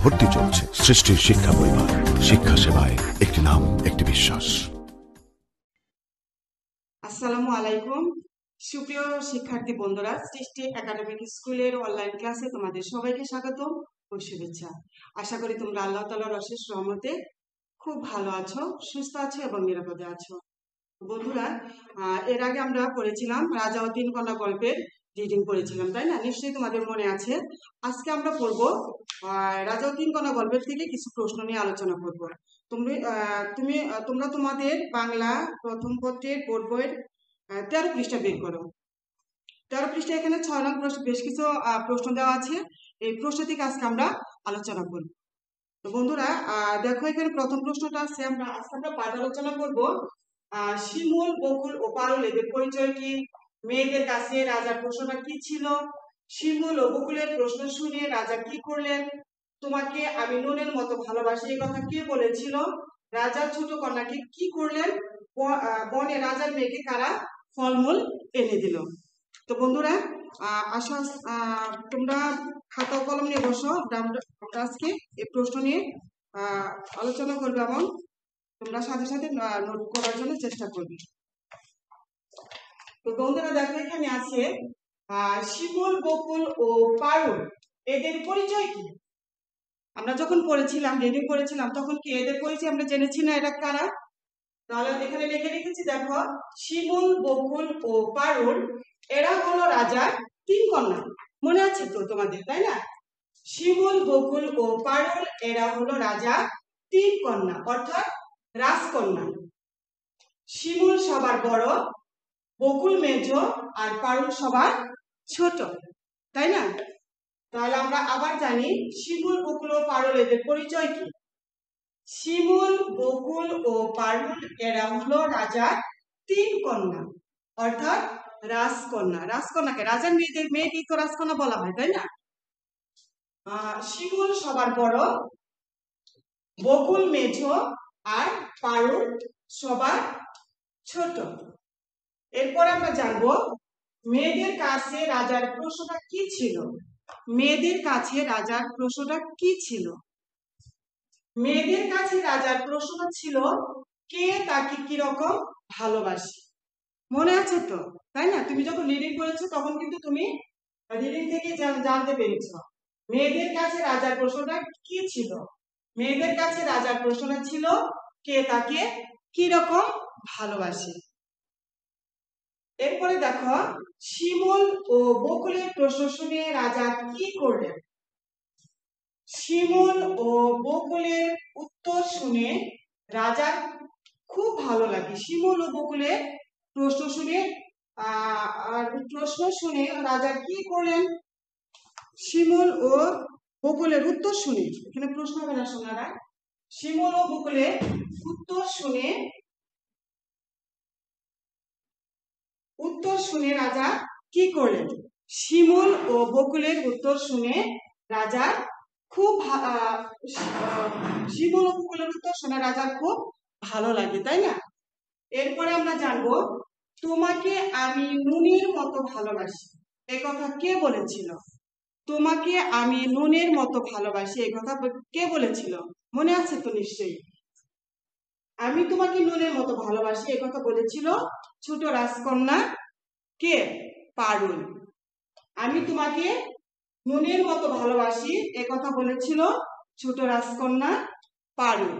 ভর্তি চলছে। সৃষ্টির শিক্ষা পরিবার, শিক্ষা সেবায় একটি নাম, একটি বিশ্বাস। আসসালামু আলাইকুম সুপ্রিয় শিক্ষার্থী বন্ধুরা, সৃষ্টি একাডেমিক স্কুলের অনলাইন ক্লাসে তোমাদের সবাইকে স্বাগত ও শুভেচ্ছা। আশা করি তোমরা আল্লাহ তাআলার অশেষ রহমতে খুব ভালো আছো, সুস্থ আছো এবং নিরাপদে আছো। বন্ধুরা, এর আগে আমরা পড়েছিলাম রাজা ও তিন কন্যা গল্পের রিডিং পড়েছিলাম, তাই না? নিশ্চয়ই তোমাদের মনে আছে। আজকে আমরা পড়বো রাজা ও তিন কন্যা গল্পের থেকে কিছু প্রশ্ন নিয়ে আলোচনা করবো। তোমরা তোমাদের বাংলা প্রথম পত্রের বোর্ড বইয়ের 13 পৃষ্ঠা বের করো। 13 পৃষ্ঠা এখানে 6 নং প্রশ্ন, বেশ কিছু প্রশ্ন দেওয়া আছে। এই প্রশ্ন থেকে আজকে আমরা আলোচনা করব। তো বন্ধুরা, দেখো এখানে প্রথম প্রশ্নটা আছে, আমরা পাঠ আলোচনা করব। শিমুল, বকুল ও পারুল এদের পরিচয় কি? মেয়েদের কাছে রাজার প্রশ্নটা কি ছিল? শিমুল ও বকুলের প্রশ্ন শুনে রাজা কি করলেন? তোমাকে আমি নুনের মতো ভালোবাসি এই কথা কে বলেছিল? রাজার ছোট কন্যাকে কি করলেন? বনে রাজার মেয়েকে কারা ফলমূল এনে দিল? তো বন্ধুরা, আশা তোমরা খাতা কলম নিয়ে বসো। আমরা আজকে এই প্রশ্ন নিয়ে আলোচনা করবো এবং তোমরা সাথে সাথে নোট করার জন্য চেষ্টা করবে। তো বন্ধুরা দেখো এখানে আছে শিমুল, বকুল ও পারুল এদের পরিচয় কি? আমরা যখন পড়েছিলাম, রিডিং করেছিলাম, তখন কি এদের পরিচয় আমরা জেনেছি না এরা কারা? তাহলে এখানে লিখে রেখেছি, দেখো শিমুল, বকুল ও পারুল এরা হলো রাজার তিন কন্যা। মনে আছে তো তোমাদের, তাই না? শিমুল, বকুল ও পারুল এরা হলো রাজার তিন কন্যা, অর্থাৎ রাজকন্যা। শিমুল সবার বড়, বকুল মেজ আর পারুল সবার ছোট, তাই না? তাহলে আমরা আবার জানি শিমুল, বকুল ও পারুল এদের পরিচয় কি? শিমুল, বকুল ও পারুল এরা হলো রাজার তিন কন্যা, অর্থাৎ রাজকন্যা। রাজকন্যাকে, রাজার মেয়েকে তো রাজকন্যা বলা হয়, তাই না? শিমুল সবার বড়, বকুল মেজ আর পারুল সবার ছোট। এরপর আমরা জানবো মেয়েদের কাছে রাজার প্রশ্নটা কি ছিল? মেয়েদের কাছে রাজার প্রশ্নটা কি ছিল? মেয়েদের কাছে রাজার প্রশ্ন ছিল কে তাকে কিরকম ভালোবাসে। মনে আছে তো, তাই না? তুমি যখন রিডিং করেছো তখন কিন্তু তুমি রিডিং থেকে জানতে পেরেছো মেয়েদের কাছে রাজার প্রশ্নটা কি ছিল। মেয়েদের কাছে রাজার প্রশ্নটা ছিল কে তাকে কিরকম ভালোবাসে। এরপরে দেখো শিমুল ও বকুলের প্রশ্ন শুনে রাজা কি করলেন? শিমুল ও বকুলের উত্তর শুনে রাজার খুব ভালো লাগে। শিমুল ও বকুলের প্রশ্ন শুনে রাজা কি করলেন? শিমুল ও বকুলের উত্তর শুনে, এখানে প্রশ্ন হবে না শোনারা, শিমুল ও বকুলের উত্তর শুনে রাজা কি করলেন? শিমুল ও বকুলের উত্তর শুনে রাজার খুব শিমুল ও বকুলের উত্তর শুনে রাজার খুব ভালো লাগে, তাই না? এরপরে আমরা জানবো তোমাকে আমি নুনের মতো ভালোবাসি এই কথা কে বলেছিল? তোমাকে আমি নুনের মতো ভালোবাসি এই কথা কে বলেছিল? মনে আছে তো নিশ্চয়ই। আমি তোমাকে নুনের মতো ভালোবাসি এই কথা বলেছিল ছোট রাজকন্যা কে? পারুল। আমি তোমাকে নুনের মতো ভালোবাসি এ কথা বলেছিল ছোট রাজকন্যা পারুল।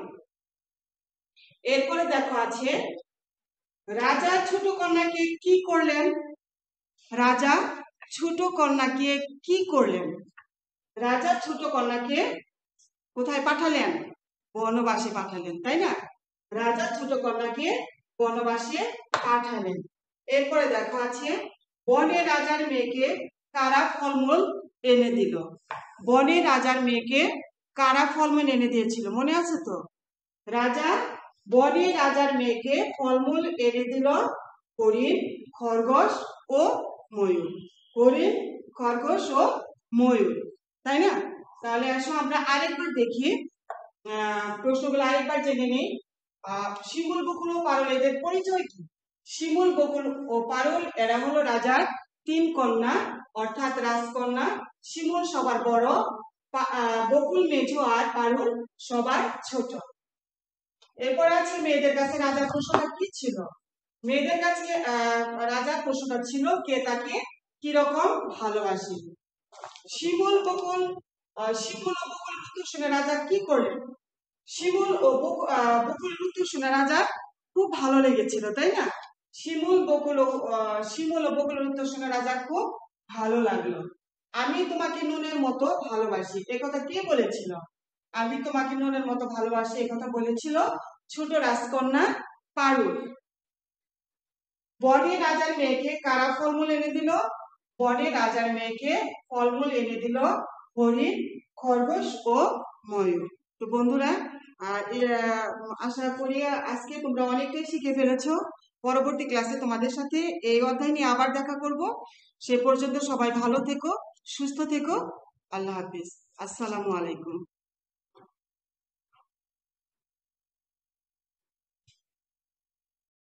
এরপরে দেখো আছে রাজা ছোট কন্যাকে কি করলেন? রাজা ছোট কন্যাকে কি করলেন? রাজা ছোট কন্যাকে কোথায় পাঠালেন? বনবাসে পাঠালেন, তাই না? রাজা ছোট কন্যাকে বনবাসে পাঠালেন। এরপরে দেখো আছে বনে রাজার মেয়েকে কারা ফলমূল এনে দিল? বনে রাজার মেয়েকে কারা ফলমূল এনে দিয়েছিল? মনে আছে তো? রাজা বনে রাজার মেয়েকে ফলমূল এনে দিল হরিণ, খরগোশ ও ময়ূর। হরিণ, খরগোশ ও ময়ূর, তাই না? তাহলে আসো আমরা আরেকবার দেখি, প্রশ্নগুলো আরেকবার জেনে নিই। শিমুল, বকুল ও পারুল এদের পরিচয় কি? শিমুল, বকুল ও পারুল এরা হলো রাজার তিন কন্যা, অর্থাৎ রাজকন্যা। শিমুল সবার বড়, বকুল, মেজো আর পারুল সবার ছোট। এরপর আছে মেয়েদের কাছে রাজার প্রশ্নটা কি ছিল। মেয়েদের কাছে রাজার প্রশ্নটা ছিল কে তাকে কিরকম ভালোবাসে। শিমুল ও বকুলের উত্তর শুনে রাজা কি করলেন? বকুলের উত্তর শুনে রাজা খুব ভালো লেগেছিল, তাই না? শিমুল ও বকুলের উত্তর শুনে রাজা খুব ভালো লাগলো। আমি তোমাকে নুনের মতো ভালোবাসি, এ কথা কে বলেছিল? আমি তোমাকে নুনের মতো ভালোবাসি এ কথা বলেছিল ছোট রাজকন্যা পারুল। বনে রাজার মেয়েকে কারা ফলমূল এনে দিল? বনে রাজার মেয়েকে ফলমূল এনে দিল হরিণ, খরগোশ ও ময়ূর। তো বন্ধুরা, আশা করি আজকে তোমরা অনেকটাই শিখে ফেলেছো। পরবর্তী ক্লাসে তোমাদের সাথে এই অধ্যায় নিয়ে আবার দেখা করব। সে পর্যন্ত সবাই ভালো থেকো, সুস্থ থেকো। আল্লাহ হাফিজ। আসসালামু আলাইকুম।